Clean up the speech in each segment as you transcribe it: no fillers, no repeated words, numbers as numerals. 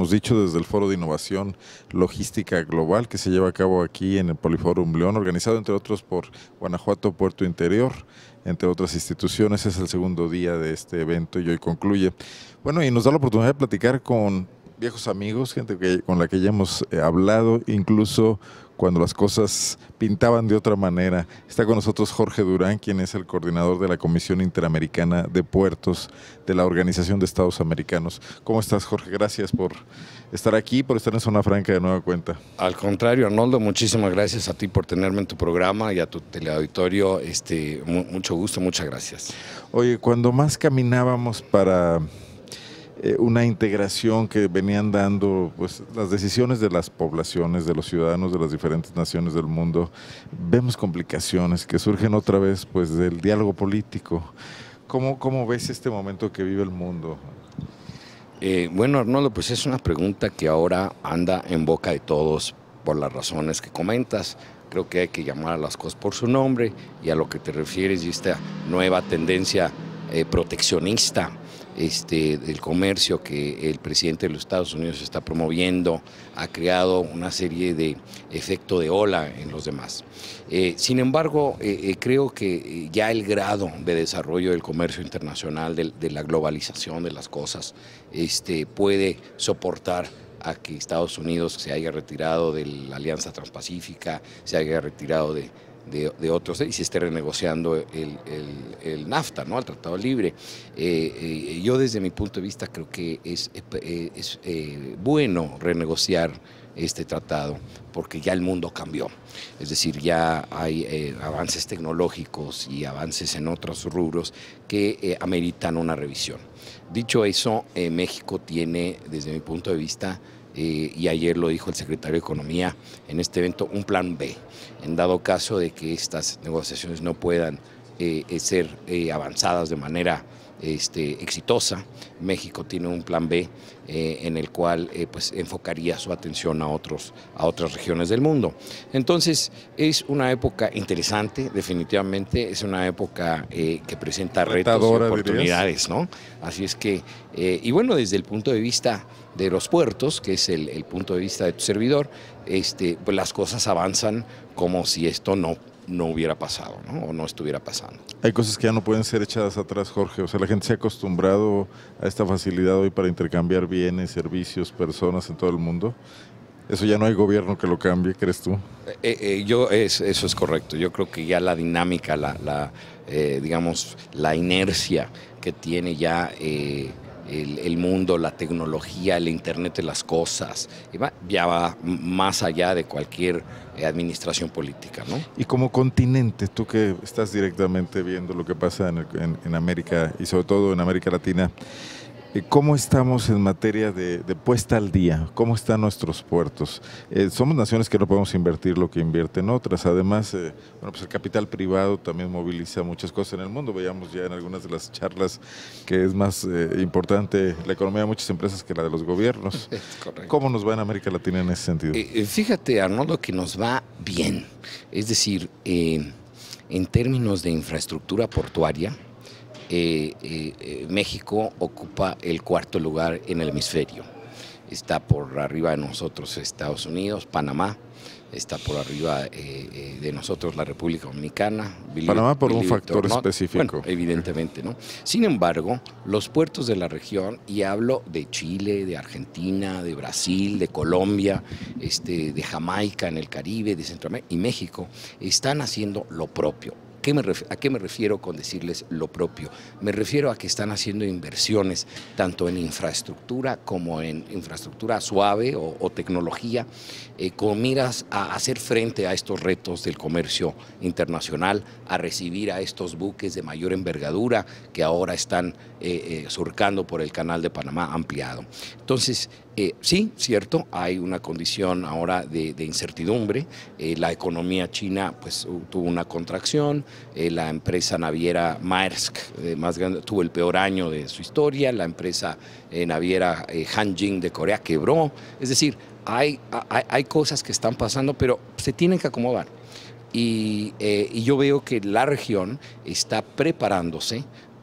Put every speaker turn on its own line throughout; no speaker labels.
habíamos dicho, desde el Foro de Innovación Logística Global que se lleva a cabo aquí en el Poliforum León, organizado entre otros por Guanajuato Puerto Interior, entre otras instituciones. Es el segundo día de este evento y hoy concluye. Bueno, y nos da la oportunidad de platicar con viejos amigos, gente con la que ya hemos hablado, incluso cuando las cosas pintaban de otra manera. Está con nosotros Jorge Durán, quien es el coordinador de la Comisión Interamericana de Puertos de la Organización de Estados Americanos. ¿Cómo estás, Jorge? Gracias por estar aquí, por estar en Zona Franca de nueva cuenta.
Al contrario, Arnoldo, muchísimas gracias a ti por tenerme en tu programa y a tu teleauditorio. Mucho gusto, muchas gracias.
Oye, cuando más caminábamos para una integración que venían dando pues, las decisiones de las poblaciones, de los ciudadanos de las diferentes naciones del mundo, vemos complicaciones que surgen otra vez pues, del diálogo político. ¿Cómo ves este momento que vive el mundo?
Bueno, Arnoldo, pues es una pregunta que ahora anda en boca de todos por las razones que comentas. Creo que hay que llamar a las cosas por su nombre y a lo que te refieres y esta nueva tendencia proteccionista del comercio que el presidente de los Estados Unidos está promoviendo ha creado una serie de efecto de ola en los demás. Sin embargo, creo que ya el grado de desarrollo del comercio internacional, de la globalización de las cosas, puede soportar a que Estados Unidos se haya retirado de la Alianza Transpacífica, se haya retirado de otros y se esté renegociando el NAFTA, ¿no? El Tratado Libre. Yo desde mi punto de vista creo que es bueno renegociar este tratado porque ya el mundo cambió, es decir, ya hay avances tecnológicos y avances en otros rubros que ameritan una revisión. Dicho eso, México tiene, desde mi punto de vista, y ayer lo dijo el secretario de Economía en este evento, un plan B. En dado caso de que estas negociaciones no puedan ser avanzadas de manera exitosa, México tiene un plan B en el cual pues enfocaría su atención a otras regiones del mundo. Entonces es una época interesante, definitivamente es una época que presenta retos y oportunidades, ¿no? Así es que, y bueno, desde el punto de vista de los puertos, que es el punto de vista de tu servidor, pues las cosas avanzan como si esto no hubiera pasado, ¿no? O no estuviera pasando.
Hay cosas que ya no pueden ser echadas atrás, Jorge. O sea, la gente se ha acostumbrado a esta facilidad hoy para intercambiar bienes, servicios, personas en todo el mundo. Eso ya no hay gobierno que lo cambie, ¿crees tú?
Eso es correcto. Yo creo que ya la dinámica, digamos, la inercia que tiene ya el mundo, la tecnología, el Internet de las cosas, ya va más allá de cualquier administración política, ¿no?
Y como continente, tú que estás directamente viendo lo que pasa en América y sobre todo en América Latina, ¿cómo estamos en materia de puesta al día? ¿Cómo están nuestros puertos? Somos naciones que no podemos invertir lo que invierten otras. Además, bueno, pues el capital privado también moviliza muchas cosas en el mundo. Veíamos ya en algunas de las charlas que es más importante la economía de muchas empresas que la de los gobiernos.
Correcto.
¿Cómo nos va en América Latina en ese sentido?
Fíjate, Arnoldo, que nos va bien. Es decir, en términos de infraestructura portuaria, México ocupa el cuarto lugar en el hemisferio. Está por arriba de nosotros Estados Unidos, Panamá, está por arriba de nosotros la República Dominicana.
Panamá por un factor específico.
Bueno, evidentemente, ¿no? Sin embargo, los puertos de la región, y hablo de Chile, de Argentina, de Brasil, de Colombia, de Jamaica en el Caribe, de Centroamérica y México, están haciendo lo propio. ¿A qué me refiero con decirles lo propio? Me refiero a que están haciendo inversiones tanto en infraestructura como en infraestructura suave o tecnología, con miras a hacer frente a estos retos del comercio internacional, a recibir a estos buques de mayor envergadura que ahora están surcando por el Canal de Panamá ampliado. Entonces, sí, cierto, hay una condición ahora de incertidumbre. La economía china pues, tuvo una contracción, la empresa naviera Maersk, más grande, tuvo el peor año de su historia, la empresa naviera Hanjin de Corea quebró. Es decir, hay cosas que están pasando, pero se tienen que acomodar. Y yo veo que la región está preparándose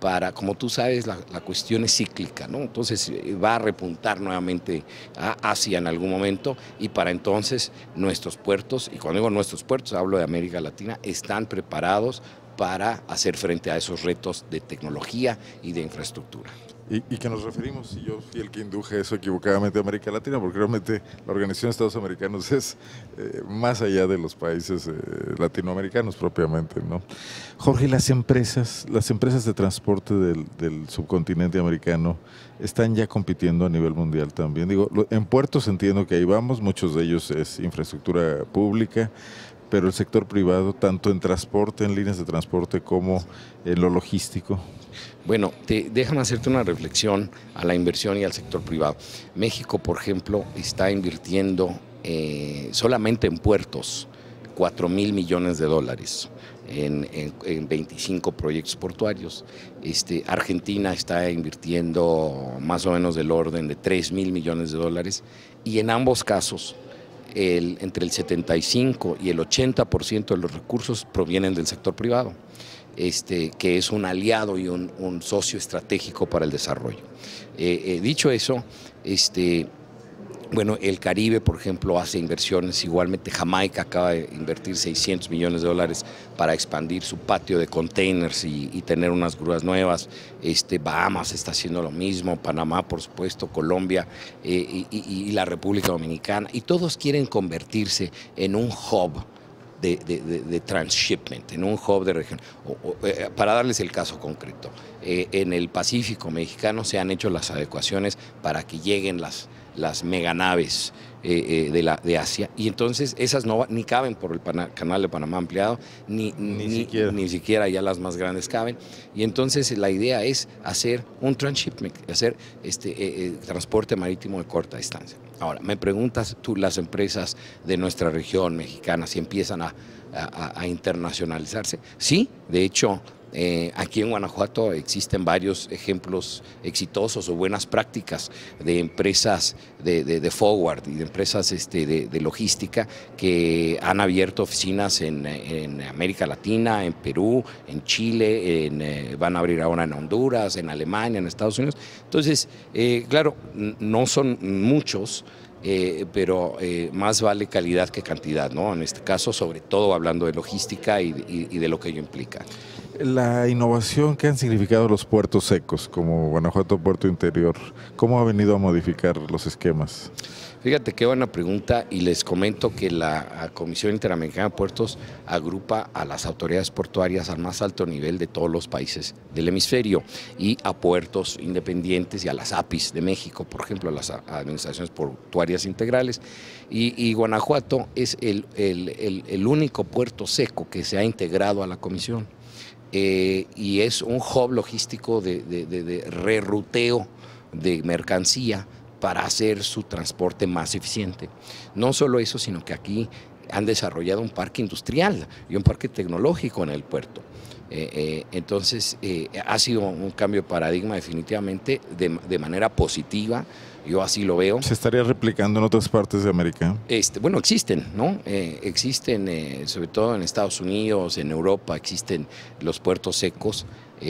para, como tú sabes, la cuestión es cíclica, ¿no? Entonces va a repuntar nuevamente a Asia en algún momento y para entonces nuestros puertos, y cuando digo nuestros puertos hablo de América Latina, están preparados para hacer frente a esos retos de tecnología y de infraestructura.
Y que nos referimos, y yo fui el que induje eso equivocadamente a América Latina, porque realmente la Organización de Estados Americanos es más allá de los países latinoamericanos propiamente, ¿no? Jorge, las empresas de transporte del subcontinente americano están ya compitiendo a nivel mundial también. Digo, en puertos entiendo que ahí vamos, muchos de ellos es infraestructura pública, pero el sector privado, tanto en transporte, en líneas de transporte, como en lo logístico.
Bueno, déjame hacerte una reflexión a la inversión y al sector privado. México, por ejemplo, está invirtiendo solamente en puertos 4,000 millones de dólares en 25 proyectos portuarios. Argentina está invirtiendo más o menos del orden de 3,000 millones de dólares y en ambos casos entre el 75 y el 80% de los recursos provienen del sector privado. Que es un aliado y un socio estratégico para el desarrollo. Dicho eso, bueno, el Caribe, por ejemplo, hace inversiones, igualmente Jamaica acaba de invertir 600 millones de dólares para expandir su patio de containers y tener unas grúas nuevas. Bahamas está haciendo lo mismo, Panamá, por supuesto, Colombia y la República Dominicana, y todos quieren convertirse en un hub de transshipment, en un hub de región. Para darles el caso concreto, en el Pacífico mexicano se han hecho las adecuaciones para que lleguen las meganaves de Asia, y entonces esas ni caben por el canal de Panamá ampliado, ni siquiera ya las más grandes caben, y entonces la idea es hacer un transshipment, hacer transporte marítimo de corta distancia. Ahora, me preguntas tú, las empresas de nuestra región mexicana, si empiezan a internacionalizarse. Sí, de hecho, aquí en Guanajuato existen varios ejemplos exitosos o buenas prácticas de empresas de forward y de empresas de logística que han abierto oficinas en América Latina, en Perú, en Chile, van a abrir ahora en Honduras, en Alemania, en Estados Unidos. Entonces, claro, no son muchos, pero más vale calidad que cantidad, ¿no? En este caso, sobre todo hablando de logística y de lo que ello implica.
La innovación que han significado los puertos secos, como Guanajuato Puerto Interior, ¿cómo ha venido a modificar los esquemas?
Fíjate qué buena pregunta, y les comento que la Comisión Interamericana de Puertos agrupa a las autoridades portuarias al más alto nivel de todos los países del hemisferio y a puertos independientes y a las APIs de México, por ejemplo, a las administraciones portuarias integrales. Y Guanajuato es el único puerto seco que se ha integrado a la comisión. Y es un hub logístico de reruteo de mercancía para hacer su transporte más eficiente. No solo eso, sino que aquí han desarrollado un parque industrial y un parque tecnológico en el puerto. Entonces, ha sido un cambio de paradigma definitivamente de manera positiva. Yo así lo veo.
¿Se estaría replicando en otras partes de América?
Bueno, existen, ¿no? Existen, sobre todo en Estados Unidos, en Europa, existen los puertos secos,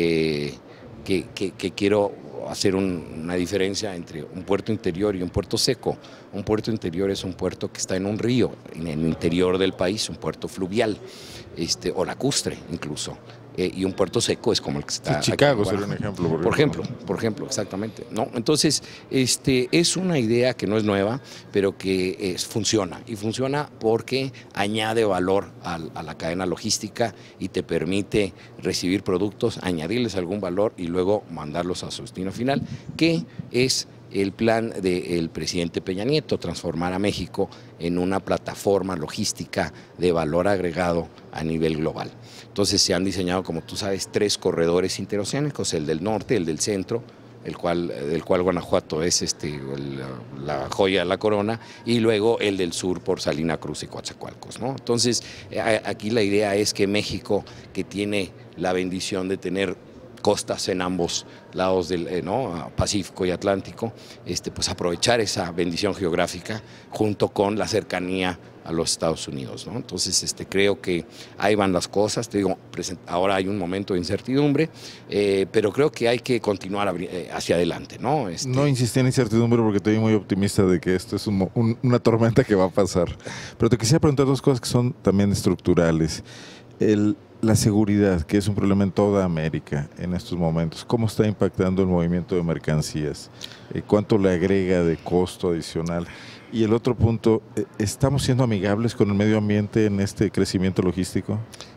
que quiero hacer una diferencia entre un puerto interior y un puerto seco. Un puerto interior es un puerto que está en un río, en el interior del país, un puerto fluvial, o lacustre incluso. Y un puerto seco es como el que está
sí, Chicago
aquí,
sería un ejemplo.
Por ejemplo, exactamente, ¿no? Entonces, es una idea que no es nueva, pero que funciona. Y funciona porque añade valor a la cadena logística y te permite recibir productos, añadirles algún valor y luego mandarlos a su destino final, que es el plan del presidente Peña Nieto, transformar a México en una plataforma logística de valor agregado a nivel global. Entonces se han diseñado, como tú sabes, 3 corredores interoceánicos, el del norte, el del centro, del cual Guanajuato es la joya de la corona, y luego el del sur por Salina Cruz y Coatzacoalcos, ¿no? Entonces, aquí la idea es que México, que tiene la bendición de tener costas en ambos lados del ¿no? Pacífico y Atlántico, pues aprovechar esa bendición geográfica junto con la cercanía a los Estados Unidos, ¿no? Entonces creo que ahí van las cosas. Te digo, ahora hay un momento de incertidumbre, pero creo que hay que continuar hacia adelante, ¿no?
No insistí en incertidumbre porque estoy muy optimista de que esto es una tormenta que va a pasar. Pero te quisiera preguntar dos cosas que son también estructurales. La seguridad, que es un problema en toda América en estos momentos, ¿cómo está impactando el movimiento de mercancías? ¿Cuánto le agrega de costo adicional? Y el otro punto, ¿estamos siendo amigables con el medio ambiente en este crecimiento logístico?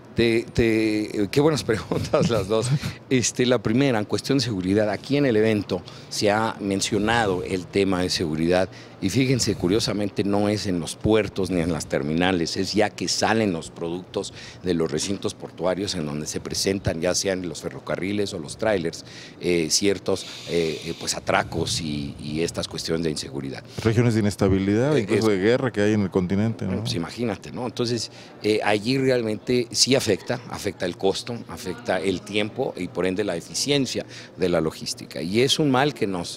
Qué buenas preguntas las dos. La primera, en cuestión de seguridad, aquí en el evento se ha mencionado el tema de seguridad y fíjense, curiosamente no es en los puertos ni en las terminales, es ya que salen los productos de los recintos portuarios en donde se presentan, ya sean los ferrocarriles o los trailers, ciertos pues atracos y estas cuestiones de inseguridad.
Regiones de inestabilidad, incluso de guerra que hay en el continente, ¿no?
Bueno, pues imagínate, ¿no? Entonces, allí realmente sí afecta el costo, afecta el tiempo y por ende la eficiencia de la logística. Y es un mal que nos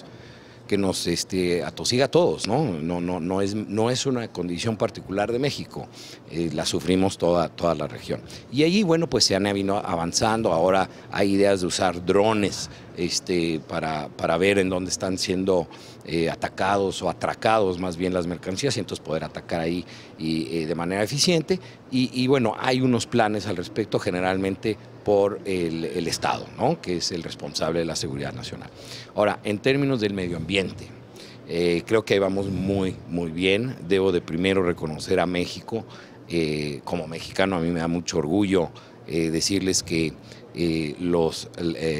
atosiga a todos, ¿no? No es una condición particular de México, la sufrimos toda la región. Y allí, bueno, pues se han venido avanzando, ahora hay ideas de usar drones para ver en dónde están siendo atacados o atracados más bien las mercancías y entonces poder atacar ahí de manera eficiente. Y bueno, hay unos planes al respecto generalmente por el Estado, ¿no? Que es el responsable de la seguridad nacional. Ahora, en términos del medio ambiente, creo que ahí vamos muy bien. Debo de primero reconocer a México. Como mexicano a mí me da mucho orgullo decirles que los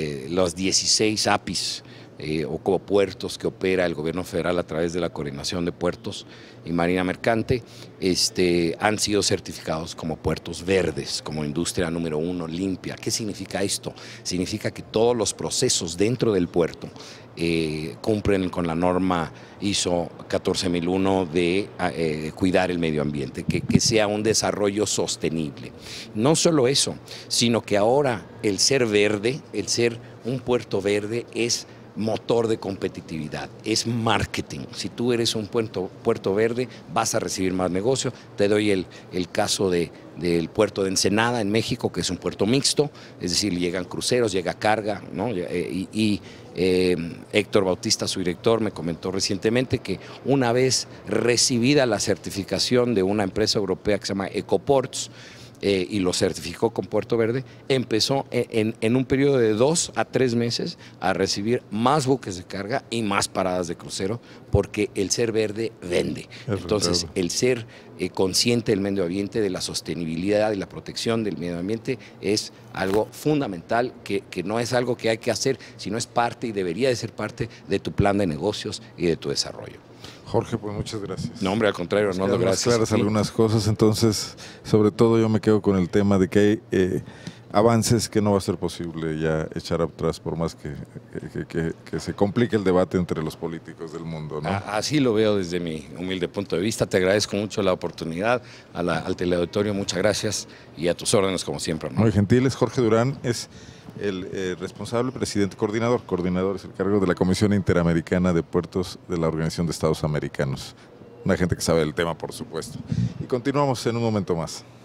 16 APIs o como puertos que opera el gobierno federal a través de la Coordinación de Puertos y Marina Mercante han sido certificados como puertos verdes, como industria número 1 limpia. ¿Qué significa esto? Significa que todos los procesos dentro del puerto cumplen con la norma ISO 14001 de cuidar el medio ambiente, que sea un desarrollo sostenible. No solo eso, sino que ahora el ser verde, el ser un puerto verde es motor de competitividad, es marketing. Si tú eres un puerto verde, vas a recibir más negocio. Te doy el caso del puerto de Ensenada en México, que es un puerto mixto, es decir, llegan cruceros, llega carga, ¿no? Héctor Bautista, su director, me comentó recientemente que una vez recibida la certificación de una empresa europea que se llama Ecoports, y lo certificó con Puerto Verde, empezó en un periodo de 2 a 3 meses a recibir más buques de carga y más paradas de crucero, porque el ser verde vende. Entonces, el ser consciente del medio ambiente, de la sostenibilidad y la protección del medio ambiente es algo fundamental, que no es algo que hay que hacer, sino es parte y debería de ser parte de tu plan de negocios y de tu desarrollo.
Jorge, pues muchas gracias.
No, hombre, al contrario, Arnoldo, gracias.
Claras algunas cosas, entonces, sobre todo yo me quedo con el tema de que hay avances que no va a ser posible ya echar atrás, por más que se complique el debate entre los políticos del mundo, ¿no?
Así lo veo desde mi humilde punto de vista. Te agradezco mucho la oportunidad, al teleauditorio, muchas gracias y a tus órdenes como siempre, ¿no?
Muy gentiles. Jorge Durán es el responsable, presidente, coordinador es el cargo de la Comisión Interamericana de Puertos de la Organización de Estados Americanos. Una gente que sabe del tema, por supuesto. Y continuamos en un momento más.